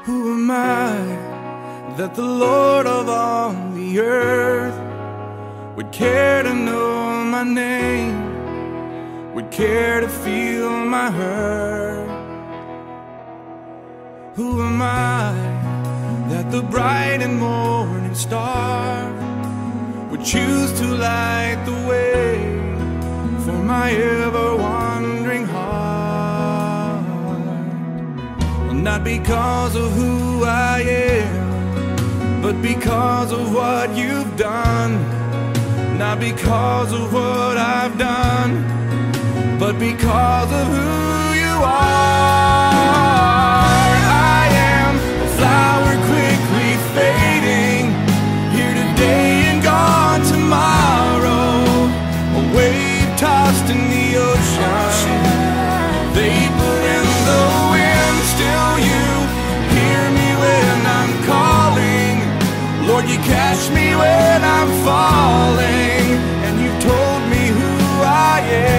Who am I that the Lord of all the earth would care to know my name, would care to feel my hurt? Who am I that the bright and morning star would choose to light the way for my ever-wandering heart? Well, not because of who I am, but because of what you've done. Not because of what I've done, but because of who you are. I am a flower quickly fading, here today and gone tomorrow, a wave tossed in the ocean, vapor in the wind. Still you hear me when I'm calling, Lord, you catch me when I'm falling, and you told me who I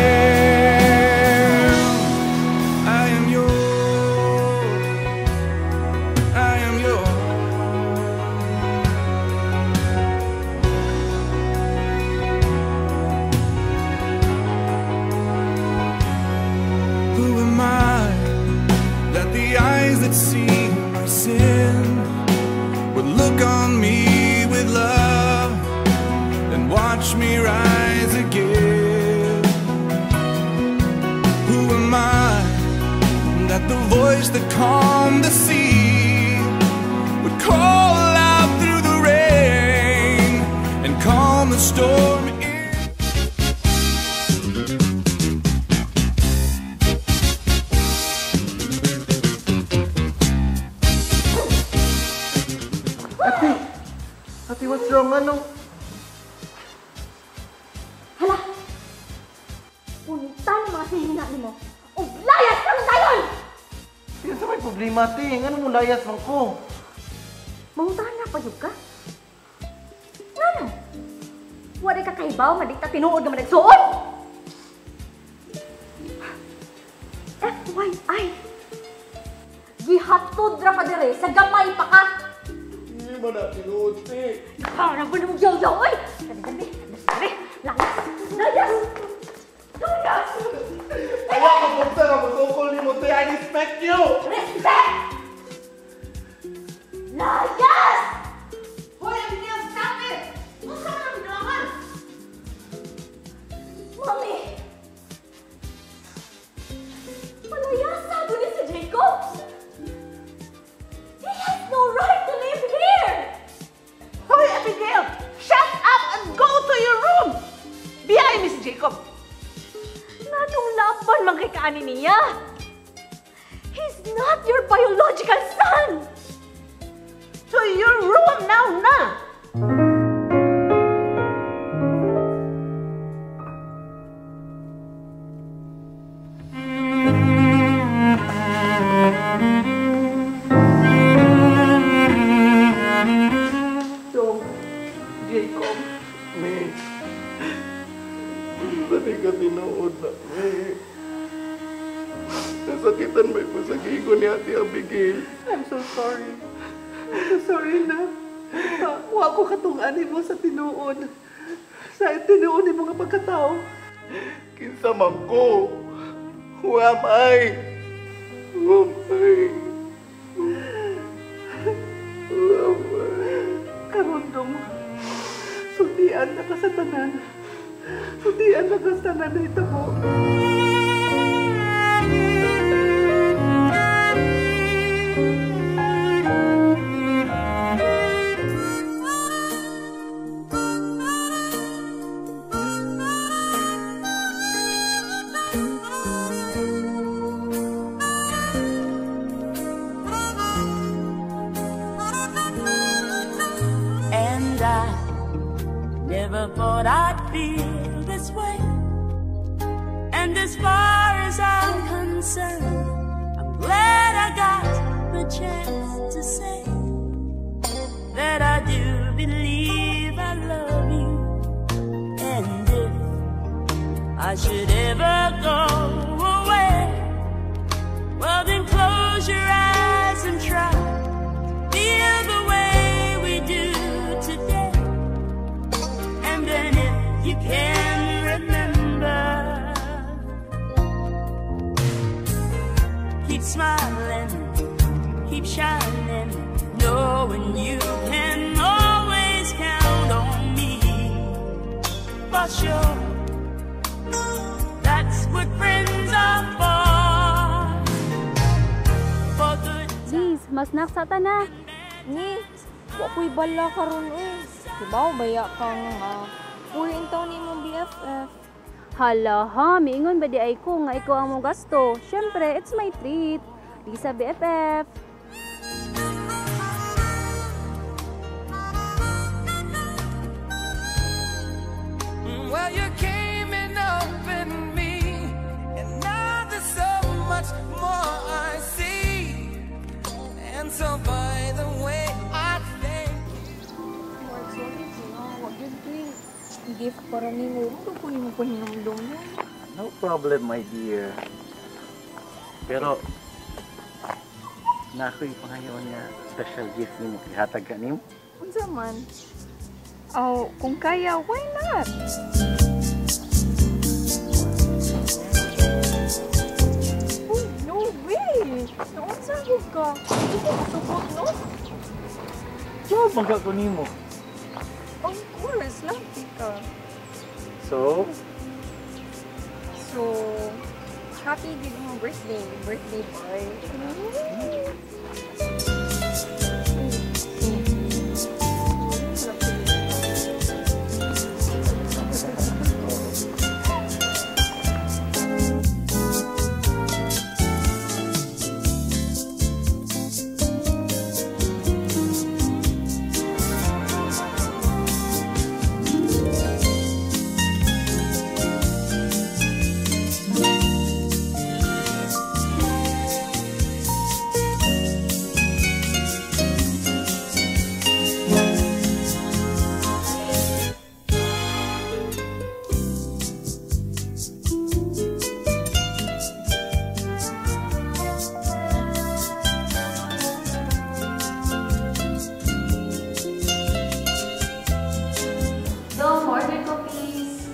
am. I am yours. I am yours. Who am I that the eyes that see my sin would look on me with love and watch me rise again? Who am I that the voice that calmed the sea would call out through the rain and calm the storm in? Ate, what's wrong? Ano? Hala! Punta ng mga sihina mo. O layas ka ng dayon! Yan sa may problema, ate. Ano mo layas man ko? Mahutahan na pa yun ka? Ano? Wala ka kahibaw, madikta tinuod naman nagsuod? FYI! Gihatod ra pa dire, sa gamay pa ka! Hindi ba na tinuod, ate? Parang ba namang yaw-yaw, oy! Dali, layas! Layas! Layas! Ayaw ka punta na matukol ni mo, ate. I respect you! Respect! Layas! Hoy, Abigail, stop it! Huwag ka na naman! Mami! Malayasa doon ni si Jacob! He has no right to live here! Hoy, Abigail! Shut up and go to your room! Biyahe ni si Jacob! Nanong laban man kay kaani niya? He's not your biological son! To your room now na! Dong, Jacob, May. Dali ka tinuod na, May. Nasakitan may po sa gigo ni Ate Abigail. I'm so sorry. I'm so sorry na. Huwag ko katunganin mo sa tinuod. Sa tinuod mo nga pagkatao. Kinsa man ko. Who am I? Who am I? Who am I? Karondong, sundian na ka sa tanan. Sundian na ka sa tanan na itabo. And I never thought I'd feel this way. And as far as I'm concerned, I'm glad I got the chance to say that I do believe I love you. And if I should ever go away, well then close your eyes and try smiling, keep shining, knowing you can always count on me. For sure, that's what friends are for. For good Sis, mas naksata na. Ni, wapoy bala karon eh. Diba, baya kang purin taon ni mong BFF. Hala ha, miingon ba di ay ko nga ikaw ang mong gasto? Syempre, it's my treat. Lisa BFF. Well, you came and opened me, and now there's so much more I see. And so, by the way, I thank Mark, sorry po. Wag yun po eh. Gift para ni mo. Ano po yung pahinamdong mo? No problem, my dear. Pero, na ako'y pangayon niya special gift ni mo. Ihatag ka ni mo. Unsa man? Oh, kung kaya, why not? Oh, no way! Naunsa ko ka? Hindi ko masubot, no? So, magka ko ni mo. Of course, lucky ka. So, So, happy din mo birthday boy. Dong, order ko please.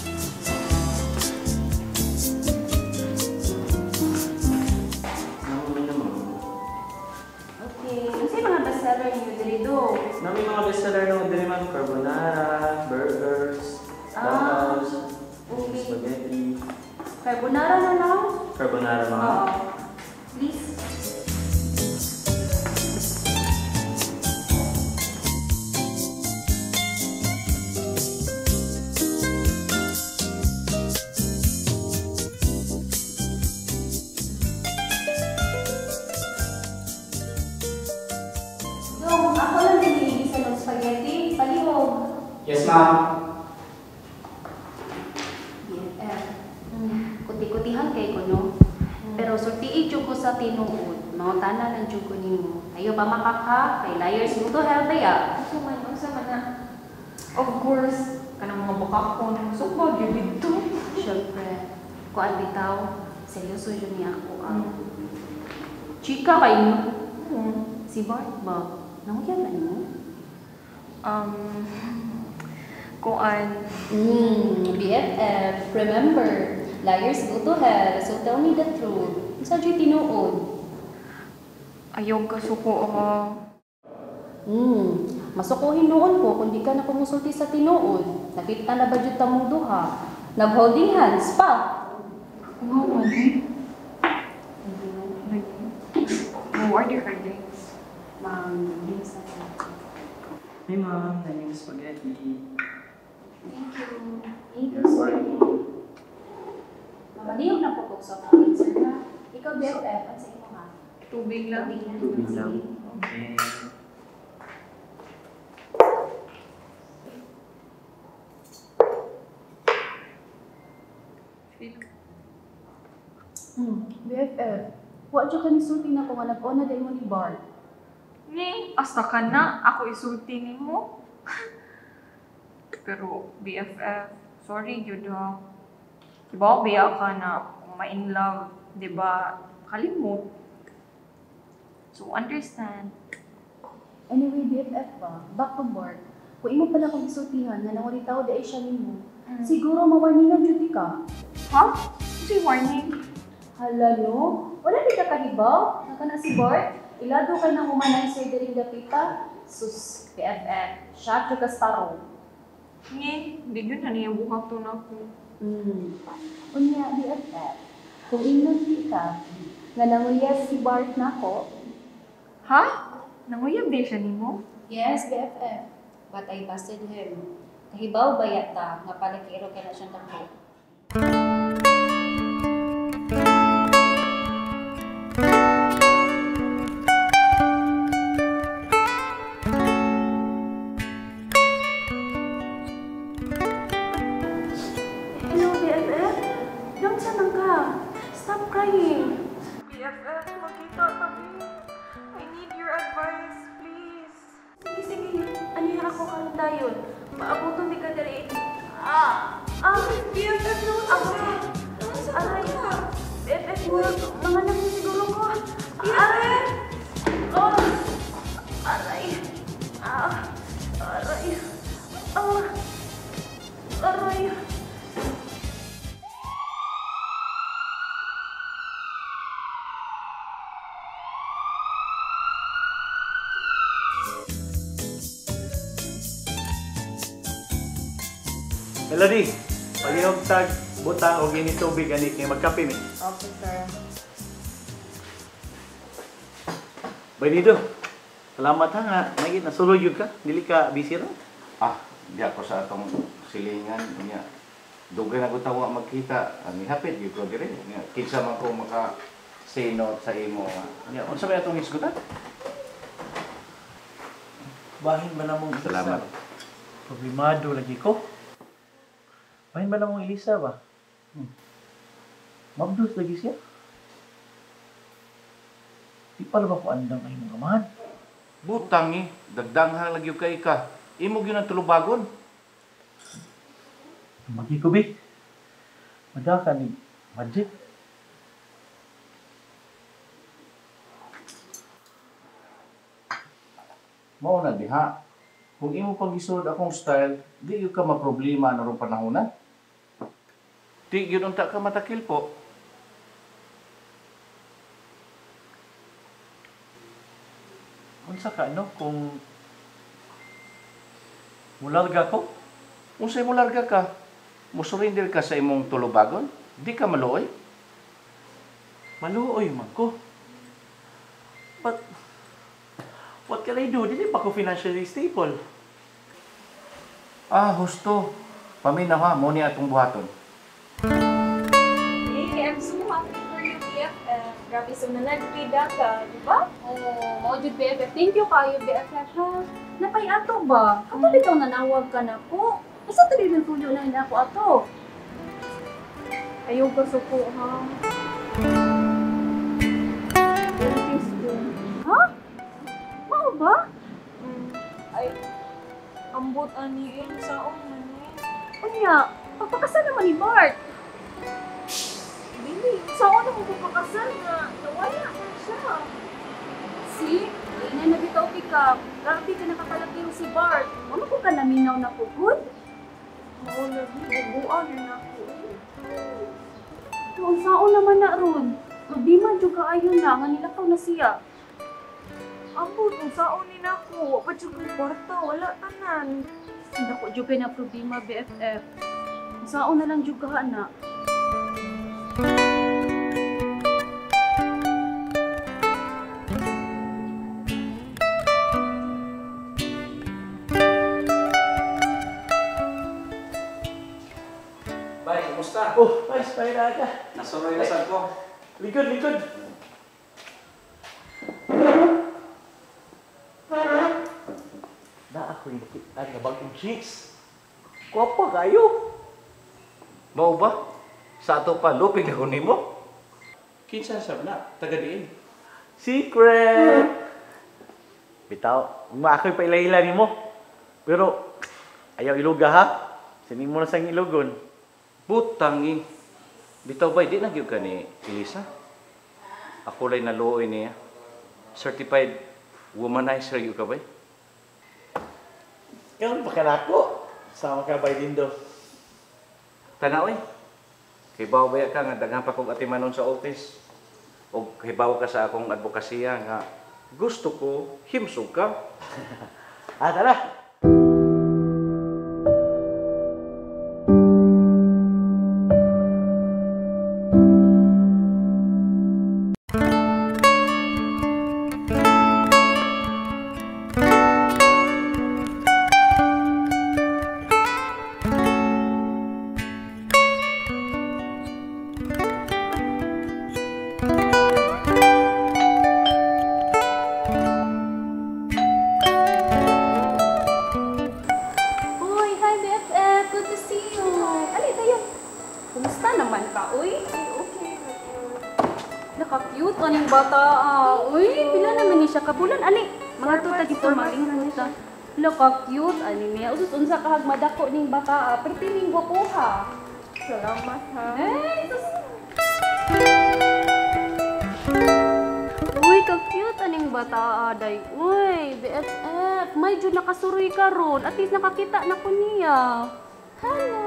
Okay, ano sa'yo mga bestseller niyo dili do? Nami mga bestseller ng dili man carbonara, burgers, tacos, Okay. spaghetti, Carbonara na lang? carbonara mga. Oo. Please. Dong, ako lang nililisa ng spaghetti. Palihog. Yes, ma'am. BFF. Kuti-kutihan kay ko, no? Pero sortiin jud ko sa tinuod. Mangutana lang jud ko nimo. Ayo ba makaka? Kay liars mo to help ya. Unsa man na? Of course, kanang mga bakakon, sugba gyud dito. Syempre, kuan bitaw, seryoso yun niya ako. Chika kayo. Si Bart ba? Nangyay ba niyo? Kuan, BFF, remember, liars go to hell, so tell me the truth. Sa dyan tinuod? ayaw ka suko Masukuhin noon ko kung di ka na kumusulti sa tinuod. Nakita na ba dyan tamong duha? Nag-holding hands pa. order ka drinks. Ma'am, sa Hey, ma'am. Nami spaghetti. Thank you. Thank you, sir. Mamaliyog na po sa akin, sir, na. Ikaw, BFF, at sa imo ha? Tubig lang. Tubig lang. Okay. BFF, wa dyan ka ni sulting na kung nag-ona dahil mo ni Bart. Ni, asta ka na. Ako isulti ni mo. Pero, BFF, sorry, yun ha. Diba, biya ka na kung ma-in love, diba, kalimut. So, understand. Anyway, BFF ba, back to Bart. Kung imo pala kong isultihan na nanguli tao dahil siya nimo, siguro mawarningan duty ka. Ha? Kasi warning. Hala no, Wala di ka kahibaw? Naka na si Bart? Ilado kay nang humanay sa diring dapita? Sus, PFF. Siya ka staro. Ni, di yun na niya buhaton ako. Unya, BFF. Kung inon di ka, nga nanguyas si Bart nako. Ha? Nanguyab di siya nimo? Yes, BFF. But I busted him. Kahibaw ba yata nga palakiro ka na siyang dako? Hello, BFF? Don't saan ka? Stop crying. BFF, magkita kami. I need your advice, please. Sige, sige. Anihan ako karon dayon. Maabuton di ka dali. BFF, no, Ako. Aray. BFF, mga nang siguro ko. Aray. Oh. Aray. Aray. Aray. Melody, palihog tag butang o gini tubig ani kay magkape mi. Okay, sir. Benito. Salamat ha nga nagit nasulod yun ka. Dili ka busy ra. Di ako sa atong silingan niya. Dugay na ko tawa magkita. Ani hapit gyud ko dire. Kinsa man ko maka say no sa imo. Nya unsa may atong isgutan? Bahin ba namong Elisa? Salamat. Problemado lagi ko. Bahin ba namong Elisa ba? Mabdos lagi siya. Di pa ba ko andang ay mga amahan? Butang dagdanghang lagi kay ka. Imo gyud ang tulubagon. Magi ko bi. Madaka ni Majid. Mao na diha. Kung imo pang gisulod akong style, di gyud ka maproblema na ron panahona. Di gyud unta ka matakil po. Unsa ka no kung mularga ko? Unsay mo larga ka? Musurrender ka sa imong tulubagon? Di ka maluoy? Maluoy man ko. But what can I do? Dili pa ko financially stable. Husto. Paminaw ha, mo ni atong buhaton. Hey, I'm so happy for you, BFF. Grabe, so nanagpida ka, di ba? Oh, mao jud BFF. Thank you kayo BFF ha. Napay ato ba? Ato bitaw nanawag ka na po. Asa to din tulyo na ako ato? Ayaw ka suko, ha? Thanks ko. Ha? Mao ba? Ay, ambot ani saong man Unya, pagpakasal naman ni Bart. Dili, saon ako papakasal na nawala siya. See? Ina na bitaw ka. Grabe ka nakakalakiro si Bart. Ano ko ka naminaw na pugod? Oo, nagbubuan na ako. Kung saan naman na ron? Di man dyan kaayon na, nga nilakaw na siya. Ambot, kung saon ni nako, pa jud kay kwarta, wala tanan. Hindi ko dyan na problema, BFF. Kung saan na lang dyan ka na. Bye, kumusta? Oh, nice, pahin na ka. Nasuroy na saan ko. Likod, likod. Na ako yung kitaan na bagong chicks. Kwapa kayo. Mao ba? Sa ato pa, lupig ako nimo. Kinsa sab na, taga diin. Secret! Bitaw, umakoy pa ila-ila ni mo. Pero, ayaw iluga ha. Sining mo na sang ilugon. Butang Bitaw ba, di na gyud ka ni Elisa? Ako lay naluoy niya. Certified womanizer gyud ka ba? Kailan pa ka na ako? Sama ka ba Lindo? Tanaw Kay bawaya ka nga daghan pa kog atimanon sa office. O hibawa ka sa akong advokasya nga gusto ko himsog ka. Tara. Uy, hi BFF! Good to see you! Ali, tayo! Kumusta naman ka, uy? Okay. Naka-cute aning bata. Uy, pila naman ni siya kabulan. Ali, mga tuta dito malingkot ta. Naka-cute ani niya. Usus unsa ka hagmadako ning bata. Perti ning gwapo ha. Salamat ha. Uy, ka-cute aning bata aday. Uy, BFF, may jud nakasuroy ka ron. At least nakakita na ko niya. Hello.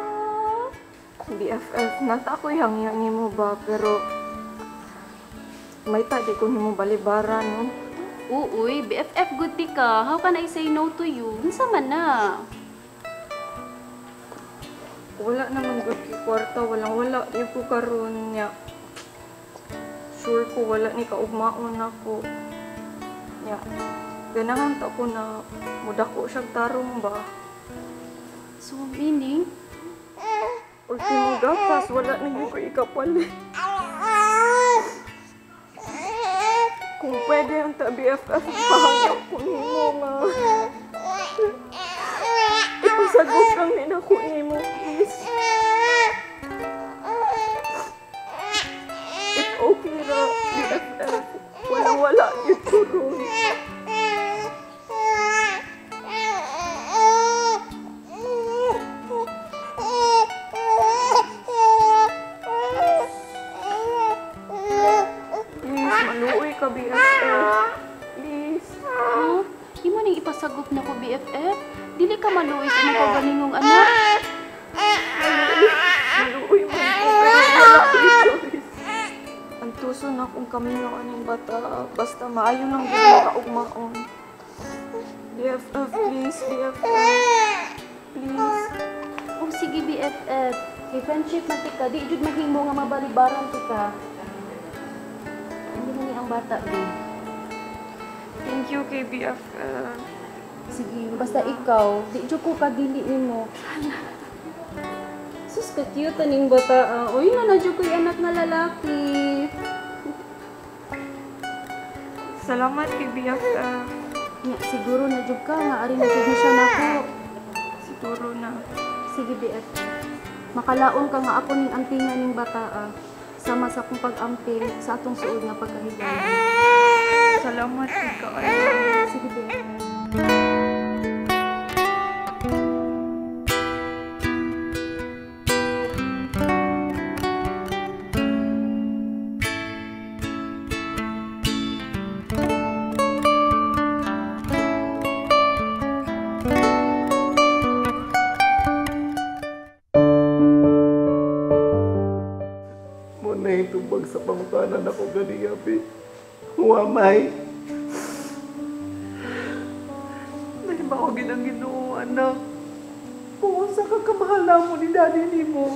BFF, nata ko yang nimo ba, pero may tadi ko nimo balibaran, no? Uy, BFF good ti ka. How can I say no to you? Unsa man na? Wala naman good ki kwarta, wala di ko karon niya. Sure ko wala ni kaugmaon ako. Nya, ganahan ta ko na mudako siyang tarong ba. So, meaning? Ultimo gapas, wala na ko ikapalit. Kung pwede ang BFF, pahangap ko nimo nga. Ipasagok lang din ako nimo, please. It's okay na, BFF. Wala yung turun. Please, maluoy ka, BFF. Please. Di mo nang ipasagop na ko, BFF. Dili ka maluoy sa mga kagalingong anak. Maluoy mo ko, pero wala ko choice. Ang tuso na kung kami ng aning bata, basta maayo lang din makaugmaon. BFF, please, BFF. Please. Oh, sige, BFF. Kay friendship man tika, di jud maghimo nga mabalibaran tika. Hindi na ni ang bata, babe. Thank you kay BFF. Sige, basta ikaw, di jud ko kadili nimo. Sus, ka-cute aning bata. Uy, na jud ko'y anak na lalaki. Salamat kay BFF. Nya, siguro na jud ka nga ari na jud ni siya nako. Siguro na. Sige, BFF. Makalaon ka nga ako ning ampingan ning bata. Sama sa akong pag-amping sa atong suod nga pagkahigayon. Salamat kay kaayo. Sige, BFF. Muna yung tumbag sa pangutanan ako gani yabi. Huwamay. Nahiba ko ginang Ginoo, anak. Kung sa kamahala mo ni daddy ni mo.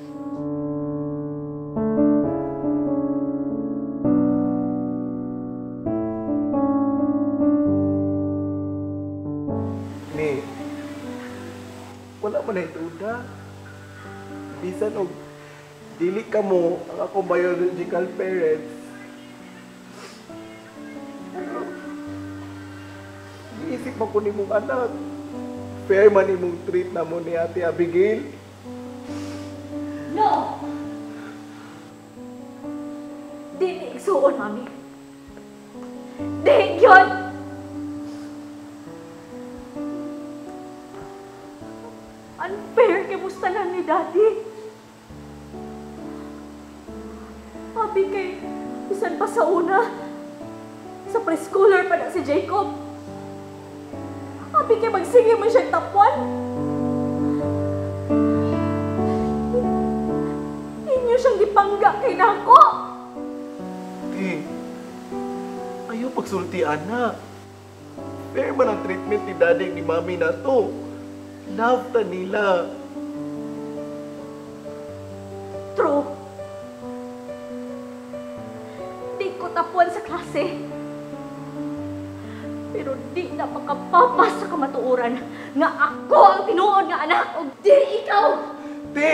Ni, wala man na ituda. Bisan og dili ka mo ang akong biological parents. Pero, iisip ako ni mong anak. Fair man ni mong treat na mo ni Ate Abigail. No! Di igsuon, mami. Di yun! Unfair kay musta lang ni Daddy. Abi kay, bisan pa sa una, sa preschooler pa na si Jacob. Abi kay magsige mo siyang tapwan. Inyo siyang gipangga kay nako. Eh, Ayaw pagsulti, anak. Fair man ang treatment ni daddy ni mami na to. Love ta nila. True. Di ko tapuan sa klase. Pero di na makapapas sa kamatuoran nga ako ang tinuod nga anak o di ikaw. Te!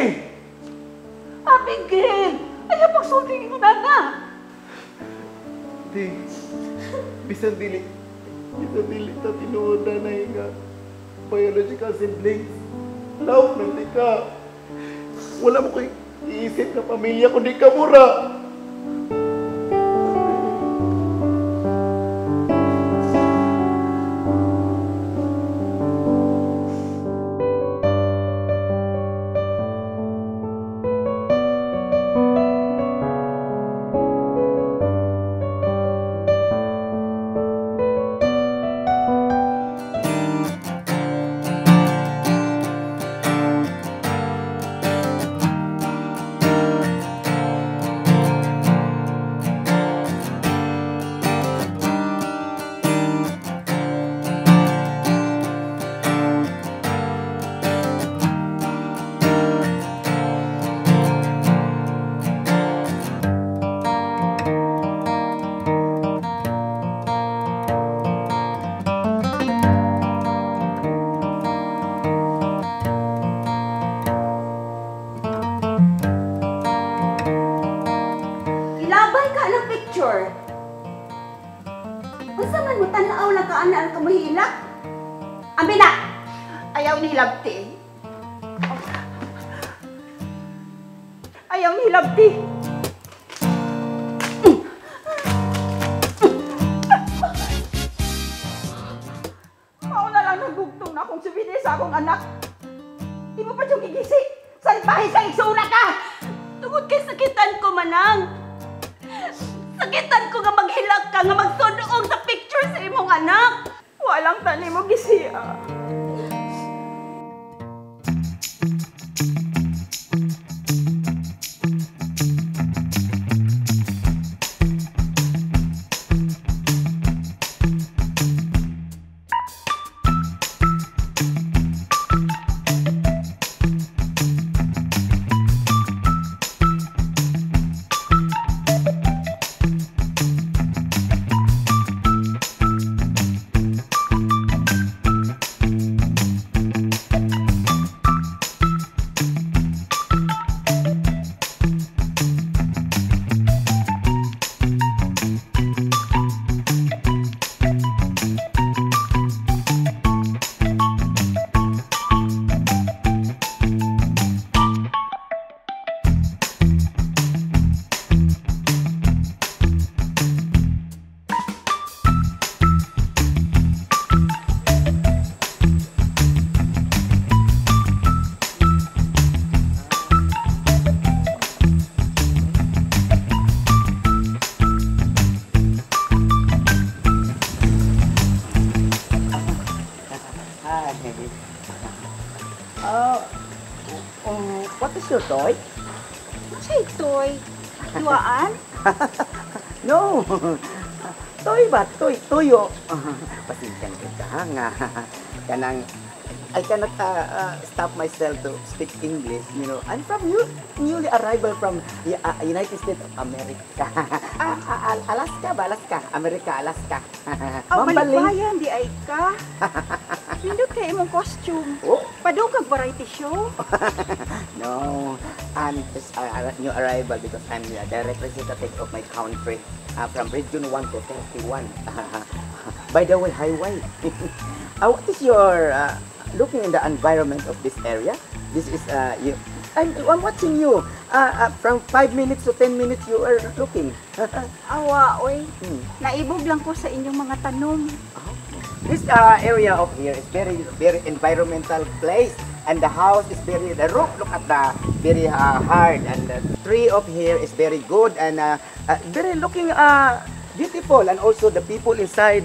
Abigail! Ayaw pagsulti ko na. Te, bisan dili ta tinuod na nga biological siblings. Love man di ka. Wala mo ko'y iisip na pamilya kundi ka mura. Unsa man mo tanaw lang ka ana ang kamahilak? Ambi na. Ayaw ni hilabti. Ayaw ni hilabti. Mao na lang nagugtong na akong subidi sa akong anak. Di mo pa siyang gigisi. Salbahe sa igsuna ka. Tungod kay sakitan ko manang. Sakitan ko nga maghilak ka nga magsudoong sa picture sa imong anak. Walang tani mo gisiya. What is your toy? Say toy. Duaan? No. Toy ba? Toyo. Pasensya ka nga. Kanang I cannot stop myself to speak English. You know, I'm from newly arrival from United States of America. Alaska ba? Alaska. America, Alaska. Oh, maligbayan di ay ka. Pindot kay imong costume. Oh. Padugag variety show. No, I'm just a new arrival because I'm the representative of my country from region 1 to 31. By the way, highway. What is your looking in the environment of this area? This is you. I'm watching you. From 5 minutes to 10 minutes, you are looking. Awa, oy. Naibog lang ko sa inyong mga tanom. This area of here is very environmental place, and the house is the roof look at the very hard, and the tree of here is very good and very looking beautiful, and also the people inside.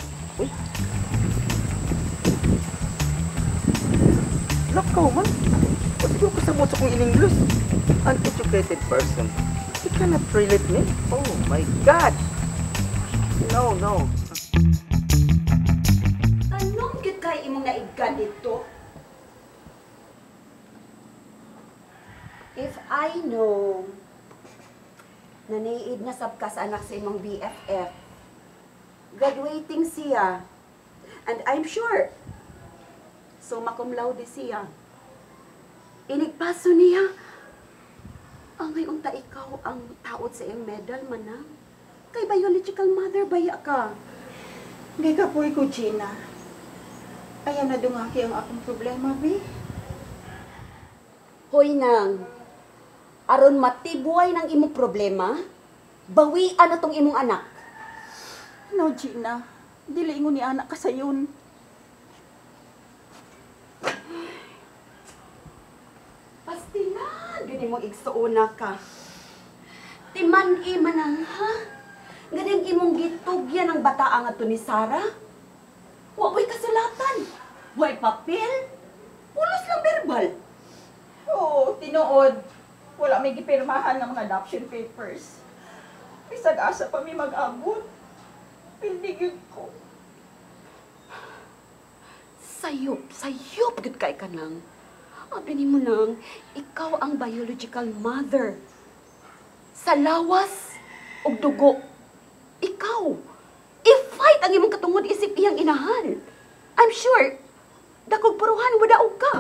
Look, man. What's yung kasabot sa kong in-English? Uneducated person. You cannot relate me. Oh my God. no. Anong gid kay imong naigkan dito? If I know na naiid na sabkas anak sa imong BFF, graduating siya, and I'm sure, summa cum laude siya, inigpaso niya, angay unta ikaw ang taod sa iyong medal, manang. Kay biological mother, baya ka. Hindi ka po ko, Gina. Ayaw na dungaki ang akong problema, Bi. Hoy nang, aron matibuay ng imong problema, bawian na tong imong anak. No, Gina. Dili ingon ni anak ka sayon. Pastilan, gani mo igsuuna ka. Timan-i manang, ha? Ganing imong gitugyan ng bataa nga to ni Sarah? Wa'y kasulatan. Wa'y papel. Pulos lang verbal. Oo, tinuod. Wala may gipirmahan ng mga adoption papers. Bisag asa pa may mag-abot. Pindigid ko. Sayop gud kay ka nang. Abi ni mo nang, ikaw ang biological mother. Sa lawas ug dugo. Ikaw, i-fight ang imong katungod isip iyang inahan. I'm sure, dakog puruhan mo daog ka.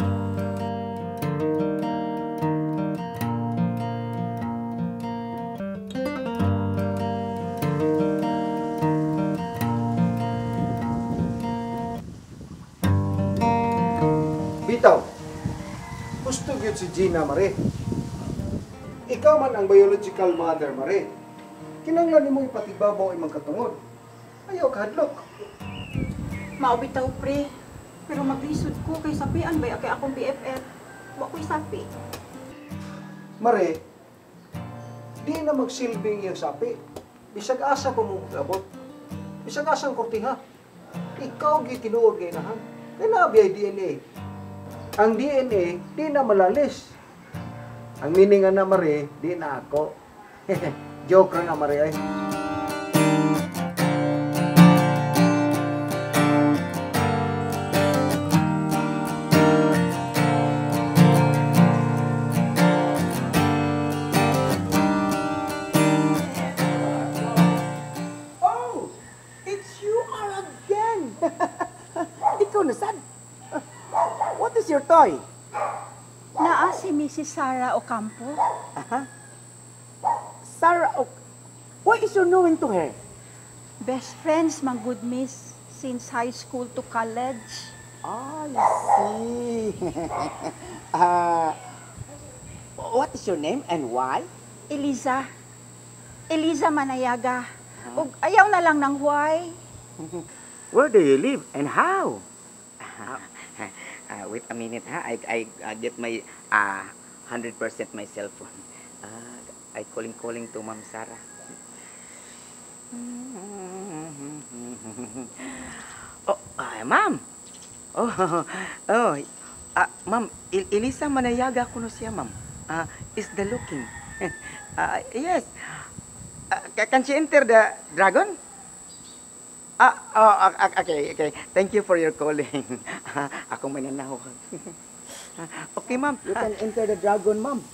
Bitaw, gusto gyud si Gina, Mare. Ikaw man ang biological mother, Mare. Kinanglan nimo ipatibabaw imong katungod. Ayaw kahadlok. Maubitaw, pre. Pero maglisod ko kay sapian ba kay akong BFF. Wa ko'y sapi. Mare, di na magsilbing iyang sapi. Bisag asa pa mong abot. Bisag asang kortiha. Ikaw gitinuod kay inahan. Kaya nabiyay DNA. Ang DNA, di na malalis. Ang meaning na, Mare, di na ako. Joke na, Mare, ay. Oh, it's you are again. Ikaw na sad. What is your toy? Naa si Mrs. Sarah Ocampo. Sarah, what is your knowing to her? Best friends, mang good miss, since high school to college. I see. What is your name and why? Eliza. Eliza Manayaga. Ug ayaw na lang ng why. Where do you live and how? Wait a minute, ha? I get my 100% my cell phone. I calling to Ma'am Sarah. Oh, Ma'am. Ma'am, Elisa Manayaga ko no siya, Ma'am. Is the looking. Yes. Can she enter the dragon? Okay. Thank you for your calling. Ako mananaw. Okay, Ma'am. You can enter the dragon, Ma'am.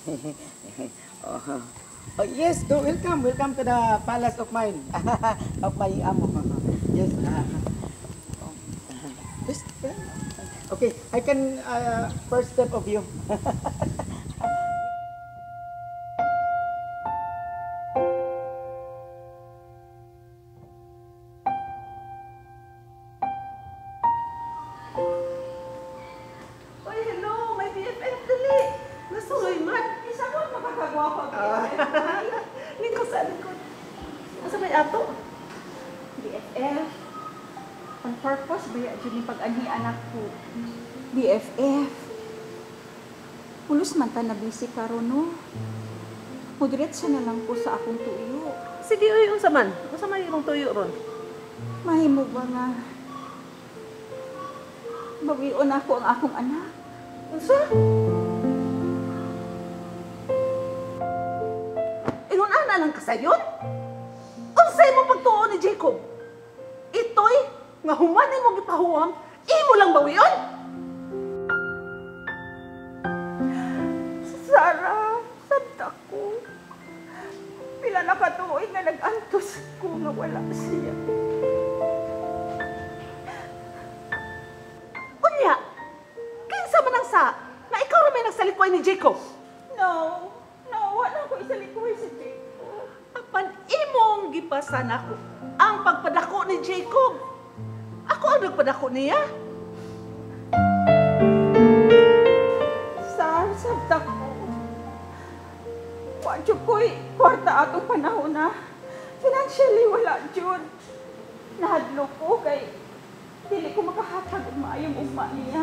Yes, go. Welcome to the palace of mine. Of my amo. Yes. Okay, I can first step of you. BFF. On purpose, baya dyan yung pag-ani anak ko. BFF. Pulos man ta na busy karon no. Mudret na lang po sa akong tuyo. Sige, uy, unsa man? Unsa man imong tuyo ron? Mahimo ba nga? Bawion ako ang akong anak. Unsa? Ingon ana lang kasayon? Unsay mo pagtuon ni ni Jacob. Ito'y nga human mo gipahuwang, imo lang ba yun? Sarah, sabta ko. Pila na katuoy nga nag-antos ko nga wala siya. Unya, kinsa man ang sa, na ikaw na may nagsalikuay ni Jacob? No, wala ko isalikuhay si Jacob. Apan imong gipasan ako ang pagpadako ni Jacob. Ako ang nagpadako niya. Sabta ko. Wadyo ko'y kwarta atong panahon na. Financially, wala dyan. Nahadlo ko kay dili ko makahatag og maayong ugma niya.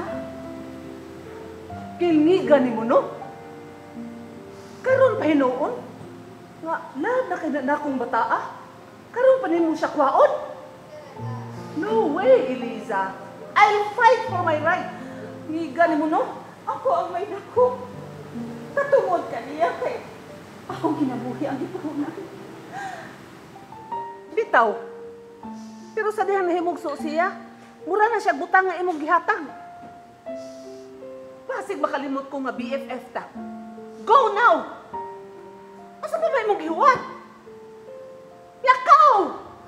Kilngigan ni mo, no? Karon pa hinoon? Nga, love na kay na akong bataa? Karon pa nimo siya kwaon? No way, Eliza. I'll fight for my right. Ngigan ni mo, no? Ako ang may dako. Katungod ka niya kay akong kinabuhi ang ipuhunan. Bitaw. Pero sa dihang nahimugso siya, mura na siya butang nga imong gihatag. Pasig makalimot ko nga BFF ta. Go now! Asa pa ba imong gihuwat? Lakaw!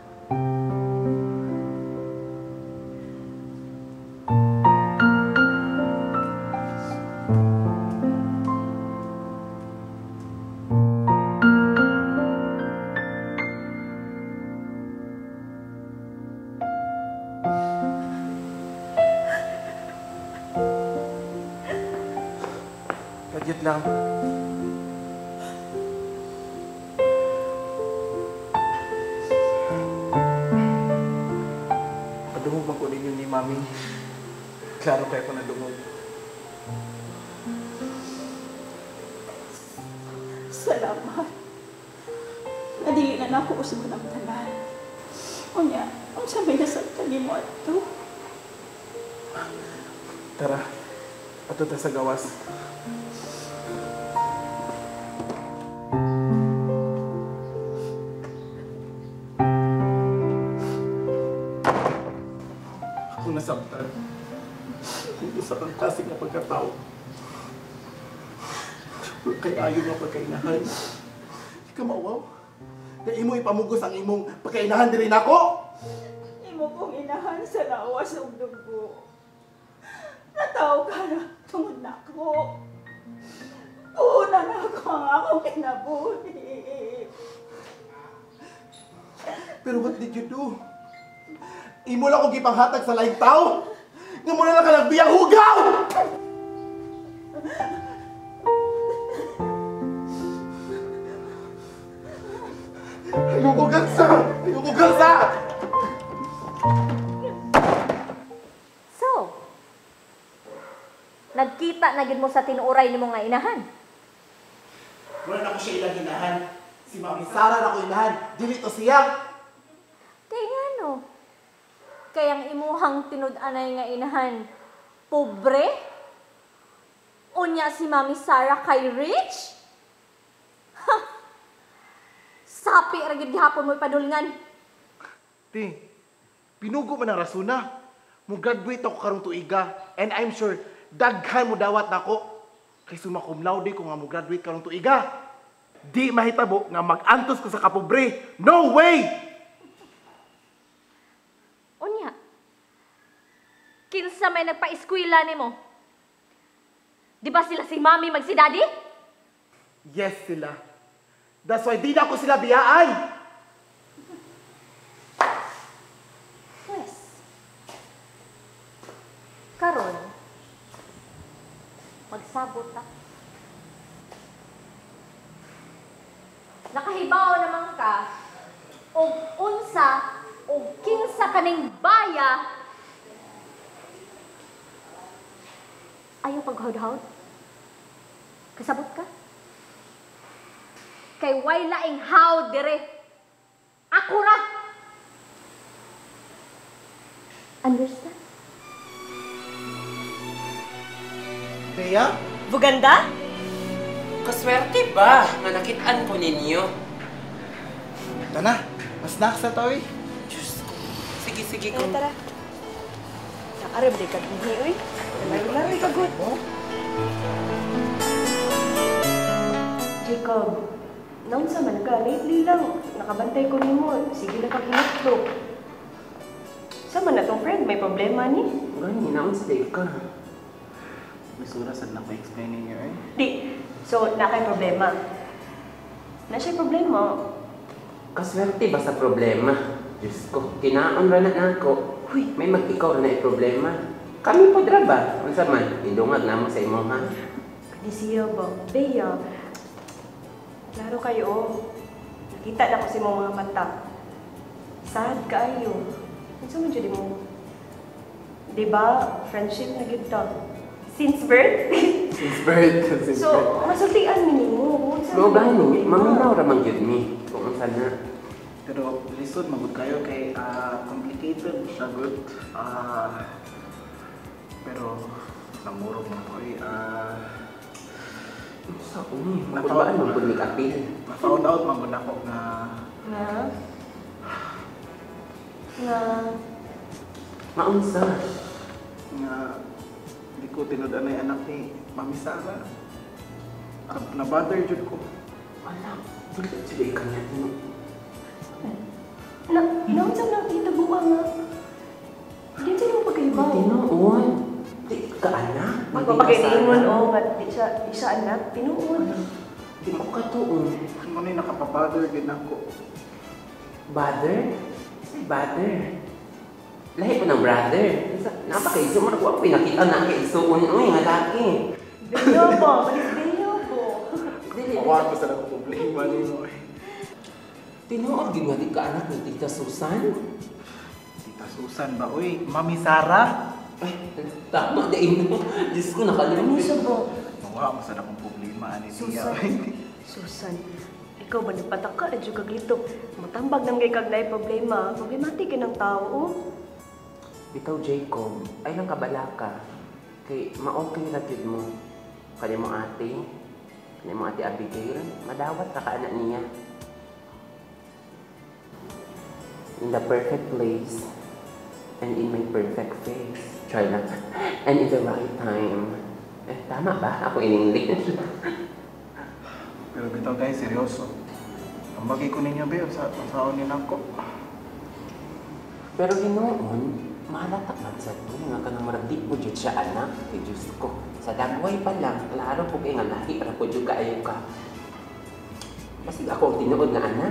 Kadyot lang. Padungog man ko ninyo ni Mami. Klaro kayo ko nadungog. Salamat. Nadili na ako usap ng tanan. Unya, ang sabi na sa tali mo ato. Tara, ato ta sa gawas. Ako nasabtan. Hindi sa kang klaseng na pagkatao. Kay ayo nga pagkainahan. Ikaw mauwaw. Na imo ipamugos ang imong pagkainahan din ako. Imo kong inahan sa lawas ng dugo. Nataw ka na tungod na ako. Una na ako ang akong kinabuhi. Pero what did you do? Imo lang kong gipanghatag sa laing tao. Nga muna lang ka nagbiyang hugaw! Ayoko gansa! Ayoko gansa! So, nagkita na gid mo sa tinuoray nimo nga inahan. Wala na ko siya ilang inahan. Si Mami Sara na ko inahan. Dili to siya. Kay ngano? Kayang imuhang tinud-anay nga inahan, pobre? Unya si Mami Sara kay rich? Ha! Sapi ra gid gihapon mo ipadulngan. Ti, pinugo man ang rasuna. Mo graduate ako karong tuiga. And I'm sure, daghan mo dawat nako. Kay summa cum laude ko nga mo graduate karong tuiga. Di mahitabo nga mag-antos ko sa kapobre. No way! Unya, kinsa may nagpa-eskwela nimo? Di ba sila si Mami mag si Daddy? Yes sila. That's why di na ako sila biyaan. Yes. Karon, magsabot ta. Nakahibaw naman ka og unsa og kinsa kaning baya ayaw paghawd-hawd. Kasabot ka? Kay way laing hawd dire. Ako ra. Understand? Bea? Buganda? Kaswerte ba nga nakitaan po ninyo? Tana, mas naksa to eh. sige Tara, tara. Nakaram di ka dinhi, uy. Laro-laro ka good. Jacob, naunsa man ka? Lately lang, nakabantay ko nimo. Sige na kag-inutok. Sama na tong friend, may problema ni? Gani, naunsa di ka. Bisura sad na ko explain ninyo eh. Di, so na kay problema. Na siya problema. Kaswerte ba sa problema? Diyos ko, kinaon ra na nako. May mag-ikaw na problema. Kami po dra ba? Unsa man, idungag na mo sa imo ha? Di siya ba? Beya. Klaro kayo, oh. Nakita na ko sa imong mga mata. Sad kaayo. Unsa man jud mo? Di ba? Friendship na gid ta. Since birth? Since birth. So, masultian mi nimo. Mo gani, maminaw ra man gyud mi. Kung unsa na. Pero lisod magud kayo kay complicated siya good. Pero namurog mo ko sa uni, mababaan mo pud ni kapil. Ma-found out magud ako nga maunsa nga di ko tinud-an ay anak ni Mami Sara. Na-bother jud ko. Wala, dili sila kanya tino. Naunsa na kita buwa nga. Di siya mo pagkaibaw. Tinuon. Di ka anak. Magpapagkaibawan o nga di siya anak. Tinuon. Di ko katuon. Ano ni nakapabother din ako. Bother? Say bother. Lahi po ng brother. Napakaiso mo na ko ako pinakita na kaisuon. Uy, nga laki. Beyo po. Malis beyo po. Mawag ko sa lang problema ni mo eh. Tinuod gid nga di ka anak ni Tita Susan. Tita Susan ba? Uy, Mami Sara? Tama din mo. Diyos ko, nakalimutan. Ano ba? Mawag mo sa akong problema ani siya. Susan, ikaw ba nagpataka na dyan kaglito? Matambag nang kay kagnay problema. Problematic ng tao, oh. Bitaw Jacob, ay lang kabalaka. Kay ma-okay ra gyud mo. Kanya mo ate Abigail, madawat ka anak niya. In the perfect place and in my perfect face. Try lang. And in the right time. Tama ba? Ako in English. Pero bitaw guys, seryoso. Ang bagay ko ninyo ba sa taon ni nako. Pero hinoon, mahalatak man sa ito nga ka nang maragdi po dyan siya anak. Kay Diyos ko. Sa dagway pa lang, klaro po kayo nga lahi para po dyan kaayo ka. Kasi ako ang tinuod nga anak.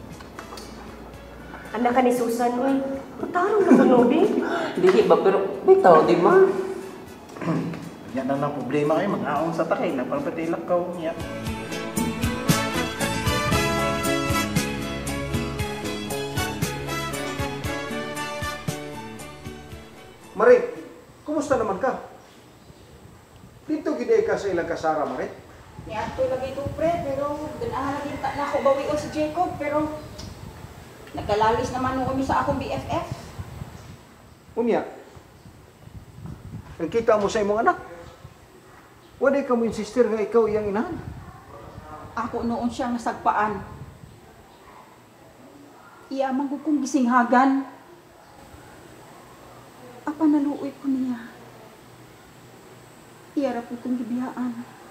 Anak ka ni Susan, uy. Matarong na kuno, di? Dili ba, pero bitaw, di ba? Yan na lang problema kayo, mag-aon sa takay na pagpatilak ka niya. Marit, kumusta naman ka? Dito gid ka sa ilang kasara, Marit? Niya to lagi to pre, pero ganahan lagi na ako bawi o si Jacob, pero nagkalalis naman kami sa akong BFF. Unya, nagkita mo sa imong anak? Wala ka mo insistir nga ikaw iyang inahan? Ako noon siyang nasagpaan. Iyamang ko kong gisinghagan. Apa naluoy ko niya. Iyara po kong gibiyaan.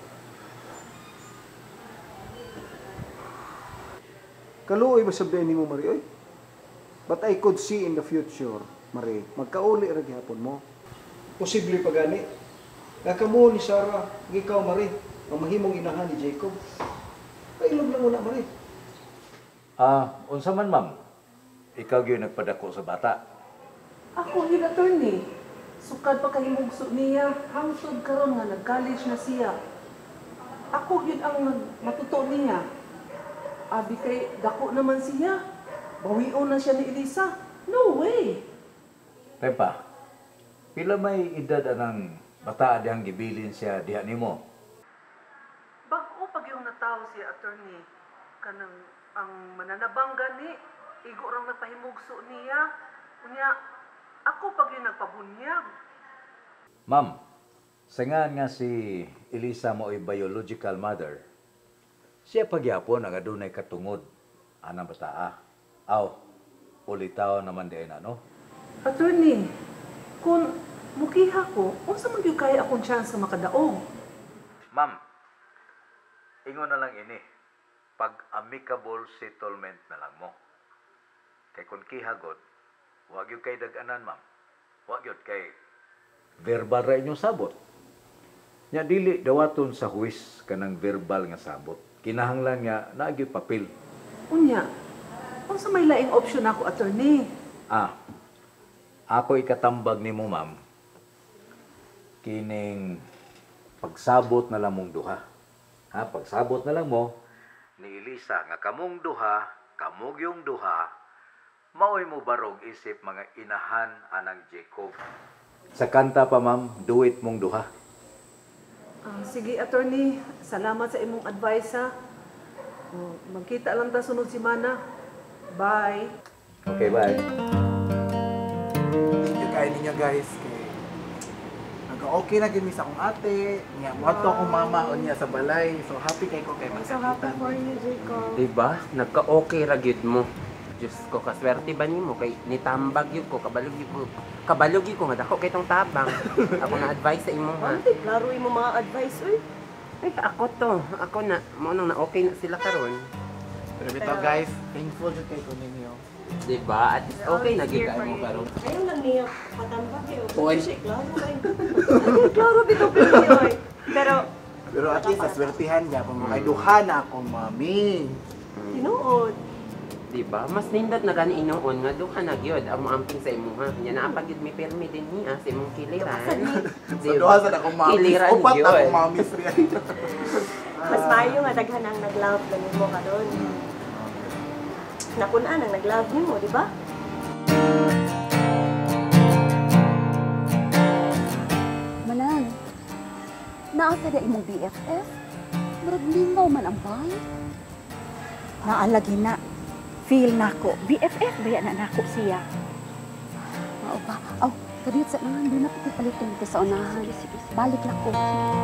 Kaluoy ba sabihin ni mo, Marie? Oy? But I could see in the future, Marie, magkauli ra gihapon mo. Posible pa gani. Nakamo ni Sarah, ikaw, Marie, ang mahimong inahan ni Jacob. Pailog lang muna, Marie. Unsa man, ma'am? Ikaw gyud nagpadako sa bata. Ako yun, attorney. Sukad pa kahimugso niya, hangtod karon nga nag-college na siya. Ako yun ang matuto niya. Abi kay dako naman siya. Bawion na siya ni Elisa. No way! Pepa, pila may edad anang bata dihang gibilin siya diha nimo? Bago pag yung nataw siya, attorney, kanang ang mananabang gani, igo rang nagpahimugso niya. Unya, ako pag yung nagpabunyag. Ma'am, singan nga si Elisa mo ay biological mother. Siya pagyapon ang adunay katungod anang bataa. Aw, ulitaw naman diay na, no? Attorney, kung mukiha ko, unsa man gyud kaya akong chance nga makadaog? Ma'am, ingon na lang ini. Pag-amicable settlement na lang mo. Kay kung kihagod, wag yun kay dag-anan, ma'am. Wag yun kay verbal ra inyong sabot. Nya dili dawaton sa huwis kanang verbal nga sabot. Kinahanglan nga naagyo papel. Unya, unsa may laing option ako, attorney? Ako ikatambag nimo, ma'am. Kining pagsabot na lang mong duha. Pagsabot na lang mo ni Elisa nga kamong duha, kamog yung duha, maoy mo barog isip mga inahan anang Jacob. Sa kanta pa, ma'am, do it mong duha. Sige, attorney. Salamat sa imong advice, ha. Magkita lang ta sunod semana. Bye. Okay, bye. Thank you kayo ninyo guys. Nagka-okay na gini sa akong ate. Nga, muhato akong mama o niya sa balay. So happy kay ko kay So happy for you, Jacob. Diba? Nagka-okay ra gyud mo. Diyos ko, kaswerte ba nimo kay nitambag yun ko, kabalog yun ko nga dako kay tong tabang. Ako na advice sa imo ha. Ante, klaro imo mga advice, uy. Ay, ako na, mo nang na okay na sila karon. Pero bitaw guys, thankful jud kay ko ninyo. Diba? At least okay na gyud mo karon. Ayun lang niya patambag kayo. Oy. Klaro kayo. Klaro bitaw pinyo, oy. Pero at least sa swertihan niya kung may duha na akong mami. Tinuod. Diba? Mas nindot na gani inoon nga duha na gyud amo amping sa imuha. Nya naa pa gyud mi permi din niya sa imong kiliran. Sa duha sa akong mami. Kiliran Upat gyud. akong mami siya. Mas maayo nga daghan ang nag-love na nimo karon. Nakun-an ang nag-love nimo, di ba? Manang, naasa na imong BFF? Murag lingaw man ang bay. Naalagi na. Feel nako. BFF baya na nako siya. Oo ba? Aw, kadiyot sa nahan. Doon na pagpapalitin dito sa unahan. Balik na ko.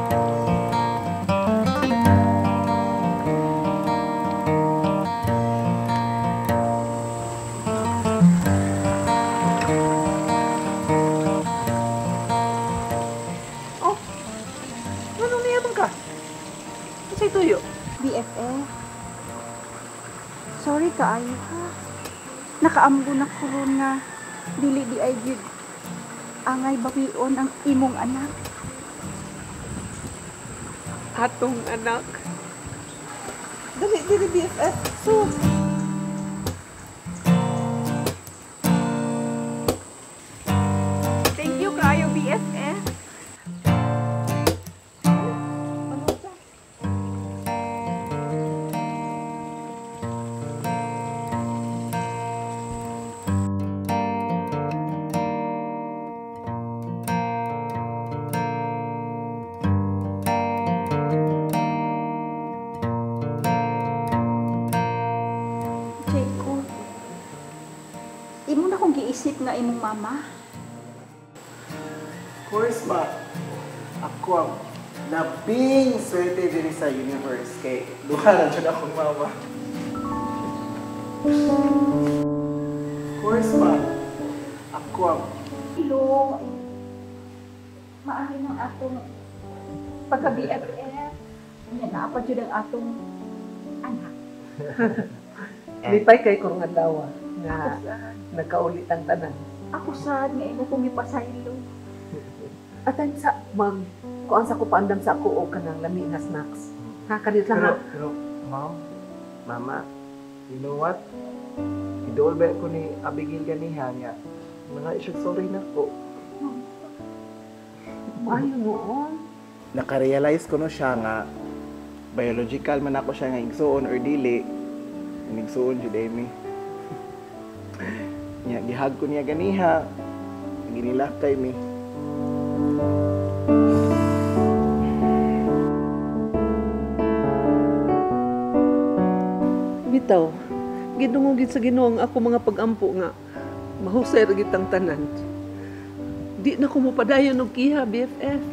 Oh, ano niyabang ka? Kasi tuyo? BFF. Sorry kaayo ha. Nakaambo na ko ron nga dili di ay gyud angay bawion ang imong anak. Atong anak. Dili BFF. So, Thank you kaayo BFF. Jacob, imo na kong giisip nga imong mama. Of course ba? Ako ang labing swerte din sa universe kay duha na dyan akong mama. Of course ba? Ako ang Hello. Maari ng atong pagka-BFF. Yan na pa jud ang atong anak. lipay kay ko nga dawa nga nagkaulit ang tanan. Ako sad nga imo kong ipasaylo. Atan sa ma'am, kuan sa ko paandam sa ako o kanang lami nga snacks. Ha, kadit lang ha. Pero, ma'am, Mama, you know what? Idol ba ko ni Abigail ganiha niya? Mga isyo sorry na ko. Maayo noon. Nakarealize ko no siya nga biological man ako siya nga igsuon or dili. Igsuon jud mi. Nya gihag ko niya ganiha. Ginilakay mi. Bitaw, gidungog gid sa Ginoo ang ako mga pag-ampo nga mahusay ra gid ang tanan. Di na ko mopadayon og kiha BFF.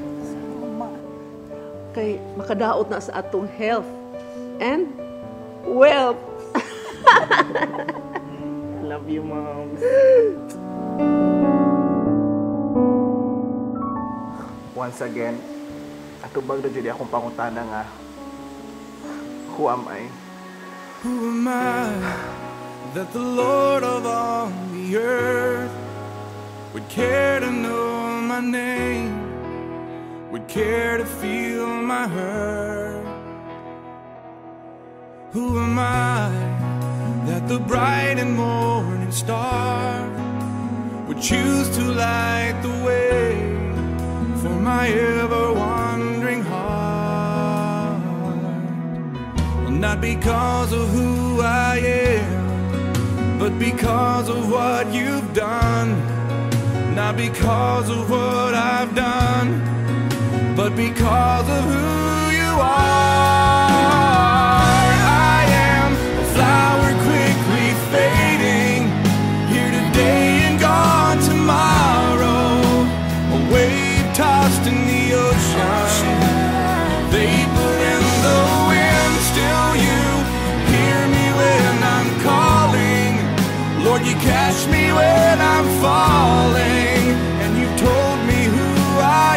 Kay makadaot na sa atong health and wealth. Love you, moms. once again, atubag na dyan akong pangutana nga, who am I? Who am I that the Lord of all the earth would care to know my name, would care to feel my hurt? Who am I that the bright and morning star would choose to light the way for my ever-wandering heart? Well, not because of who I am, but because of what you've done. Not because of what I've done, but because of who you are. I am a flower quickly fading, here today and gone tomorrow, a wave tossed in the ocean, vapor in the wind. Still you hear me when I'm calling, Lord, you catch me when I'm falling, and you told me who I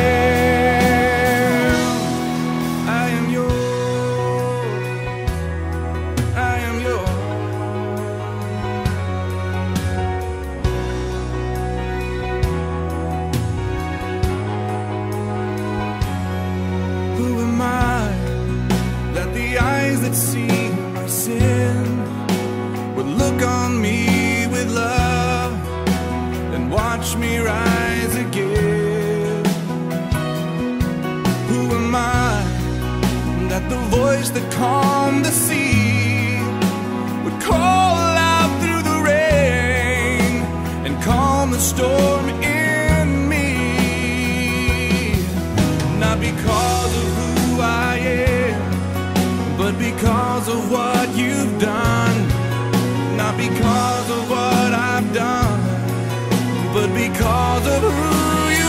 am. I am yours. I am yours. Who am I that the eyes that see my sin would look on me with love and watch me rise again? Who am I that the voice that calmed the sea would call out through the rain and calm the storm in me? Not because of who I am, but because of what you've done. Not because of what I've done, but because of who you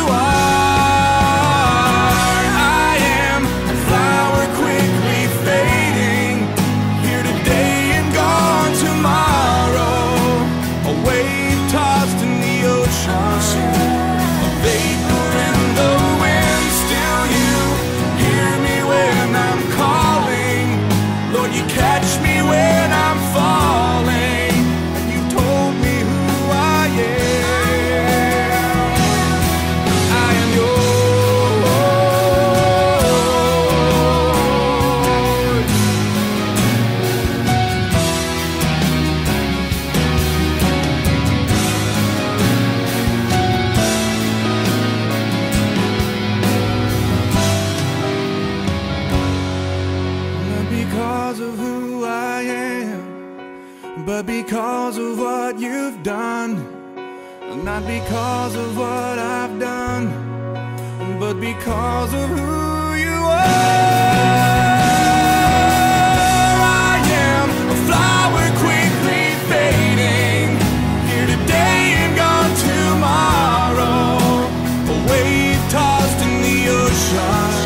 are. I am a flower quickly fading, here today and gone tomorrow, a wave tossed in the ocean, a vapor in the wind. Still you hear me when I'm calling, Lord, you catch me when I'm falling, and you told me who I am. I am yours. Not because of who I am, but because of what you've done. Not because of what I've done, but because of who you are. I am a flower quickly fading, here today and gone tomorrow, a wave tossed in the ocean.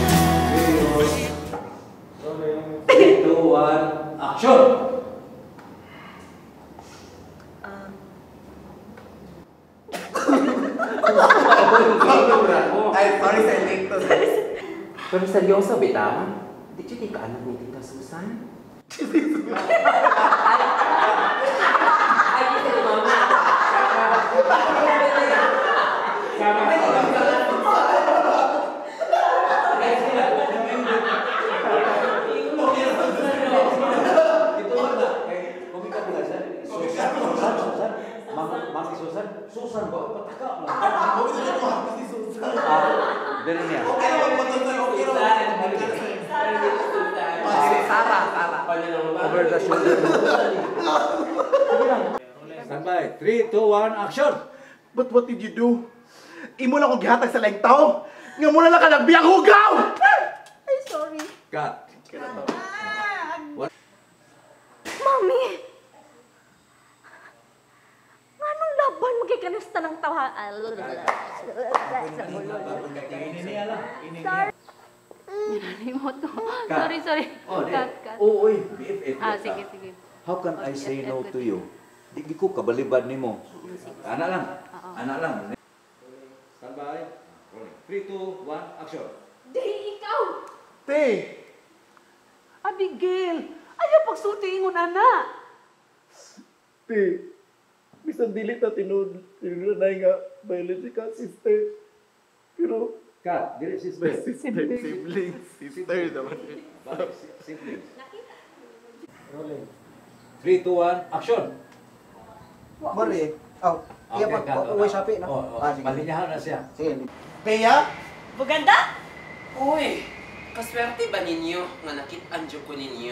3, 2, 1, action! Ay, sorry sa late to. Pero seryoso, bitaw? Di ka anak ni Tita Susan? Ay, ito ni Mama. Susan ba? Pataka mo. Dari niya. Sarah. Over the shoulder. Standby. 3, 2, 1, action! But what did you do? Imo lang kong gihatag sa laing tao. Nga muna lang ka nagbiyang hugaw! Ay, sorry. Cut. What? Mami! Anong laban magkikanusta ng tawa? Sorry. Inalimot ko. Sorry. Cut. Oo, BFF. Sige. How can I say no to you? Di ko kabalibad nimo. Anak lang. Oo. Anak lang. Standby. Rolling. 3, 2, 1, action. Di ikaw! Te! Abigail, ayaw pagsulti ingon ana. Te, bisan dili ta tinunay nga biological sister. Pero, Cut, dili sister. siblings. Sister naman. Balik, siblings. Rolling. 3, 2, 1, action. Mari, iya Okay, pa, cut. uwi sapi na. Sige. Palinyahan na siya. Sige. Peya? Buganda? Uy, kaswerte ba ninyo nga nakit-an ko ninyo?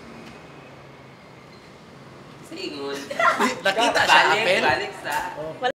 Sa ingon. Nakita siya, Balik, Apel? balik sa...